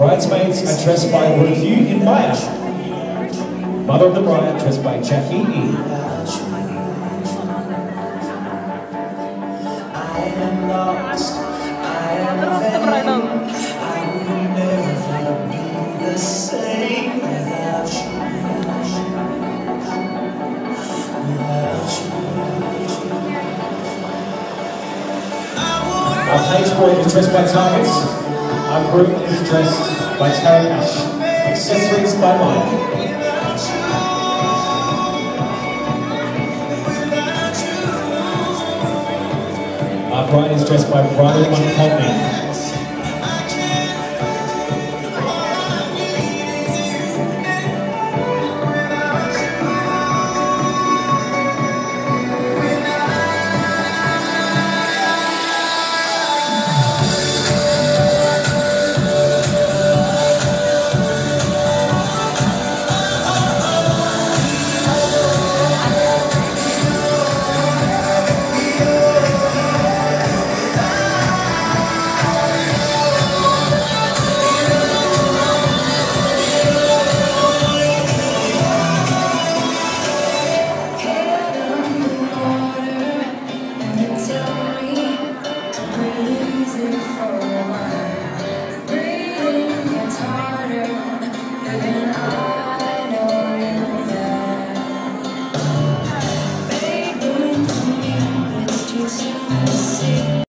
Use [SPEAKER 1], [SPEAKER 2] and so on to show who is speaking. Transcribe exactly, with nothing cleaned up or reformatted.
[SPEAKER 1] Bridesmaids are dressed by one of you in Maya. Mother of the bride dressed by Jackie E.
[SPEAKER 2] Terus ke bridal.
[SPEAKER 1] Our page boy is dressed by Targets. Our group is dressed by Terry Ash. Accessories by Mike. Our bride is dressed by Bridal Expo.